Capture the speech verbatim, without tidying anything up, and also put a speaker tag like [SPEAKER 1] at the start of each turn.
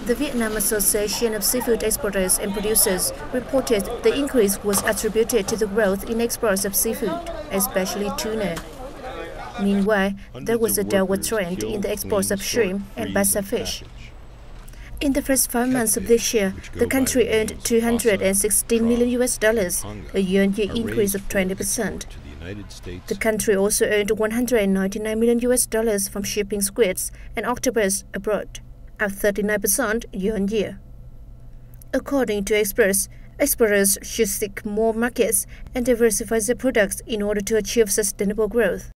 [SPEAKER 1] The Vietnam Association of Seafood Exporters and Producers reported the increase was attributed to the growth in exports of seafood, especially tuna. Meanwhile, there was a downward trend in the exports of shrimp and basa fish. In the first five months of this year, the country earned two hundred sixteen million U S dollars, a year-on-year increase of twenty percent. The country also earned one hundred ninety-nine million U S dollars from shipping squids and octopus abroad, up thirty-nine percent year-on-year. According to experts, exporters should seek more markets and diversify their products in order to achieve sustainable growth.